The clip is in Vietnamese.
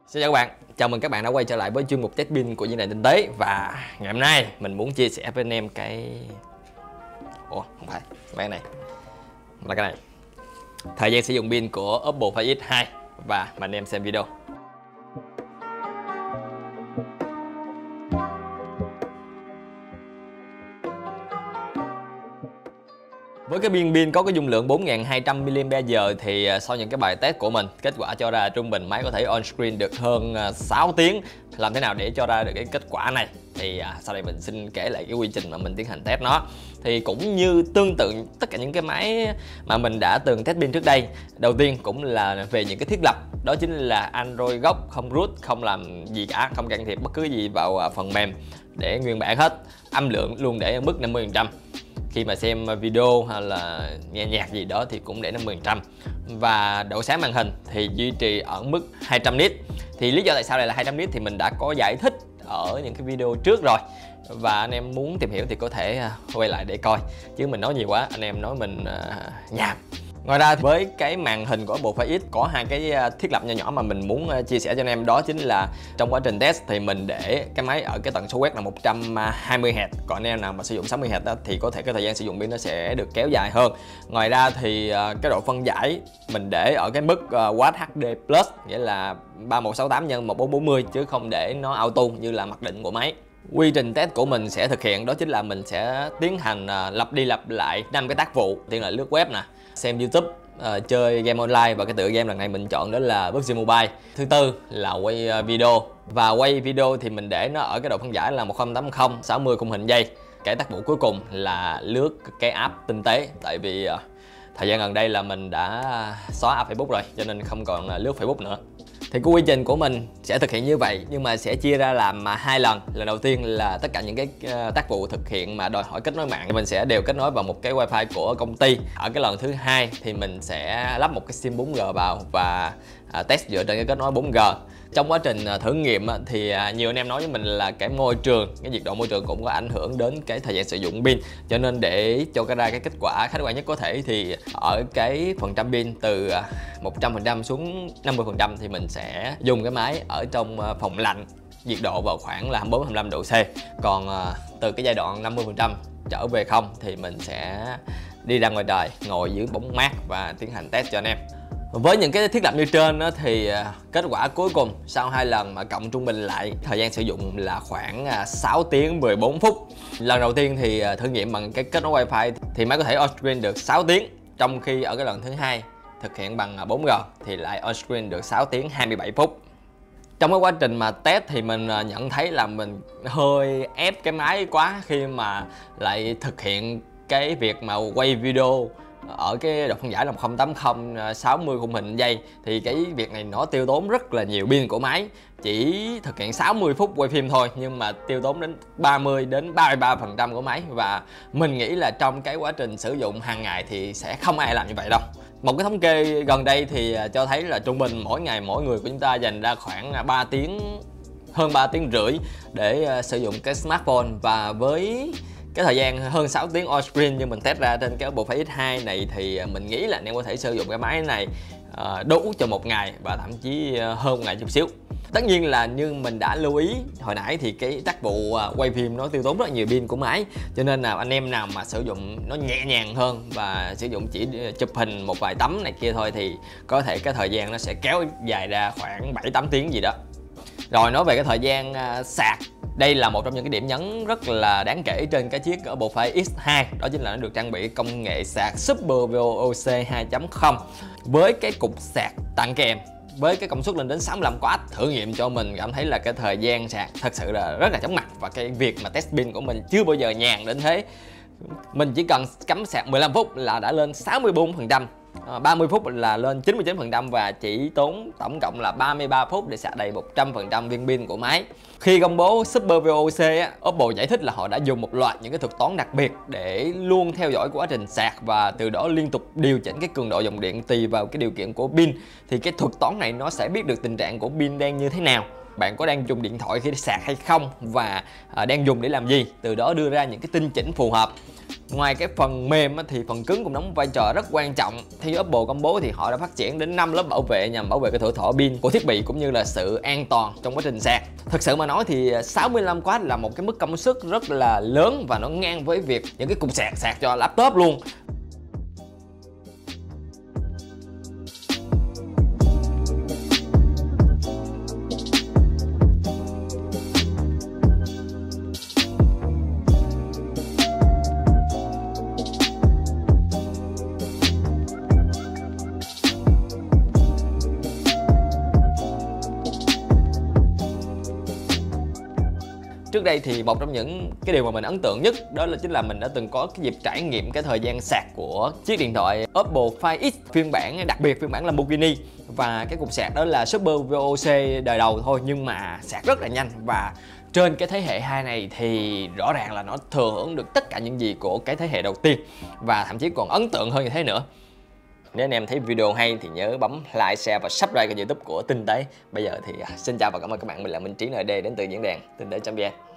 Xin chào các bạn, chào mừng các bạn đã quay trở lại với chuyên mục test pin của Diễn đàn Tinh tế. Và ngày hôm nay mình muốn chia sẻ với anh em cái... không phải, cái này là cái này. Thời gian sử dụng pin của Oppo Find X2. Và mời anh em xem video. Với cái viên pin có cái dung lượng 4200 mAh thì sau những cái bài test của mình, kết quả cho ra trung bình máy có thể on screen được hơn 6 tiếng. Làm thế nào để cho ra được cái kết quả này thì sau đây mình xin kể lại cái quy trình mà mình tiến hành test nó. Thì cũng như tương tự tất cả những cái máy mà mình đã từng test pin trước đây. Đầu tiên cũng là về những cái thiết lập, đó chính là Android gốc, không root, không làm gì cả, không can thiệp bất cứ gì vào phần mềm, để nguyên bản hết. Âm lượng luôn để ở mức 50%. Khi mà xem video hay là nghe nhạc gì đó thì cũng để 50%. Và độ sáng màn hình thì duy trì ở mức 200 nit. Thì lý do tại sao lại là 200 nit thì mình đã có giải thích ở những cái video trước rồi. Và anh em muốn tìm hiểu thì có thể quay lại để coi. Chứ mình nói nhiều quá, anh em nói mình nhàm. Ngoài ra với cái màn hình của Oppo Find X có hai cái thiết lập nhỏ nhỏ mà mình muốn chia sẻ cho anh em. Đó chính là trong quá trình test thì mình để cái máy ở cái tần số quét là 120Hz. Còn anh em nào mà sử dụng 60Hz thì có thể cái thời gian sử dụng pin nó sẽ được kéo dài hơn. Ngoài ra thì cái độ phân giải mình để ở cái mức Watt HD Plus, nghĩa là 3168 x 1440 chứ không để nó auto như là mặc định của máy. Quy trình test của mình sẽ thực hiện đó chính là mình sẽ tiến hành lặp đi lặp lại 5 cái tác vụ. Tiên là lướt web nè, xem YouTube, chơi game online, và cái tựa game lần này mình chọn đó là PUBG Mobile. Thứ tư là quay video, và quay video thì mình để nó ở cái độ phân giải là 1080 60 khung hình giây. Cái tác vụ cuối cùng là lướt cái app tinh tế, tại vì thời gian gần đây là mình đã xóa app Facebook rồi cho nên không còn lướt Facebook nữa. Thì cái quy trình của mình sẽ thực hiện như vậy, nhưng mà sẽ chia ra làm hai lần. Lần đầu tiên là tất cả những cái tác vụ thực hiện mà đòi hỏi kết nối mạng thì mình sẽ đều kết nối vào một cái wifi của công ty. Ở cái lần thứ hai thì mình sẽ lắp một cái sim 4G vào và test dựa trên cái kết nối 4G. Trong quá trình thử nghiệm thì nhiều anh em nói với mình là cái môi trường, cái nhiệt độ môi trường cũng có ảnh hưởng đến cái thời gian sử dụng pin. Cho nên để cho ra cái kết quả khách quan nhất có thể thì ở cái phần trăm pin từ 100% xuống 50% thì mình sẽ dùng cái máy ở trong phòng lạnh, nhiệt độ vào khoảng là 24-25 độ C. Còn từ cái giai đoạn 50% trở về không thì mình sẽ đi ra ngoài trời, ngồi dưới bóng mát và tiến hành test cho anh em. Với những cái thiết lập như trên thì kết quả cuối cùng sau 2 lần mà cộng trung bình lại, thời gian sử dụng là khoảng 6 tiếng 14 phút. Lần đầu tiên thì thử nghiệm bằng cái kết nối wifi thì máy có thể on screen được 6 tiếng, trong khi ở cái lần thứ hai thực hiện bằng 4G thì lại on screen được 6 tiếng 27 phút. Trong cái quá trình mà test thì mình nhận thấy là mình hơi ép cái máy quá khi mà lại thực hiện cái việc mà quay video ở cái độ phân giải là 1080 60 khung hình giây. Thì cái việc này nó tiêu tốn rất là nhiều pin của máy. Chỉ thực hiện 60 phút quay phim thôi nhưng mà tiêu tốn đến 30 đến 33% của máy. Và mình nghĩ là trong cái quá trình sử dụng hàng ngày thì sẽ không ai làm như vậy đâu. Một cái thống kê gần đây thì cho thấy là trung bình mỗi ngày mỗi người của chúng ta dành ra khoảng 3 tiếng, hơn 3 tiếng rưỡi để sử dụng cái smartphone. Và với cái thời gian hơn 6 tiếng on screen như mình test ra trên cái Oppo Find X2 này thì mình nghĩ là anh em có thể sử dụng cái máy này đủ cho một ngày và thậm chí hơn một ngày chút xíu. Tất nhiên là như mình đã lưu ý hồi nãy thì cái tác vụ quay phim nó tiêu tốn rất nhiều pin của máy. Cho nên là anh em nào mà sử dụng nó nhẹ nhàng hơn và sử dụng chỉ chụp hình một vài tấm này kia thôi thì có thể cái thời gian nó sẽ kéo dài ra khoảng 7-8 tiếng gì đó. Rồi nói về cái thời gian sạc, đây là một trong những cái điểm nhấn rất là đáng kể trên cái chiếc Oppo Find X2. Đó chính là nó được trang bị công nghệ sạc Super VOOC 2.0 với cái cục sạc tặng kèm với cái công suất lên đến 65W. Thử nghiệm cho mình cảm thấy là cái thời gian sạc thật sự là rất là chóng mặt, và cái việc mà test pin của mình chưa bao giờ nhàn đến thế. Mình chỉ cần cắm sạc 15 phút là đã lên 64%, 30 phút là lên 99% và chỉ tốn tổng cộng là 33 phút để sạc đầy 100% viên pin của máy. Khi công bố Super VOC, Oppo giải thích là họ đã dùng một loạt những cái thuật toán đặc biệt để luôn theo dõi quá trình sạc và từ đó liên tục điều chỉnh cái cường độ dòng điện tùy vào cái điều kiện của pin. Thì cái thuật toán này nó sẽ biết được tình trạng của pin đang như thế nào bạn có đang dùng điện thoại khi đi sạc hay không và đang dùng để làm gì, từ đó đưa ra những cái tinh chỉnh phù hợp. Ngoài cái phần mềm thì phần cứng cũng đóng vai trò rất quan trọng. Theo Apple công bố thì họ đã phát triển đến 5 lớp bảo vệ nhằm bảo vệ cái tuổi thọ pin của thiết bị cũng như là sự an toàn trong quá trình sạc. Thực sự mà nói thì 65W là một cái mức công suất rất là lớn và nó ngang với việc những cái cục sạc cho laptop luôn. Trước đây thì một trong những cái điều mà mình ấn tượng nhất đó là chính là mình đã từng có cái dịp trải nghiệm cái thời gian sạc của chiếc điện thoại Oppo Find X phiên bản đặc biệt, phiên bản Lamborghini. Và cái cục sạc đó là Super VOC đời đầu thôi, nhưng mà sạc rất là nhanh. Và trên cái thế hệ 2 này thì rõ ràng là nó thừa hưởng được tất cả những gì của cái thế hệ đầu tiên, và thậm chí còn ấn tượng hơn như thế nữa. Nếu anh em thấy video hay thì nhớ bấm like, share và subscribe kênh YouTube của Tinh Tế. Bây giờ thì xin chào và cảm ơn các bạn, mình là Minh Trí ND đến từ diễn đàn tinh tế.vn.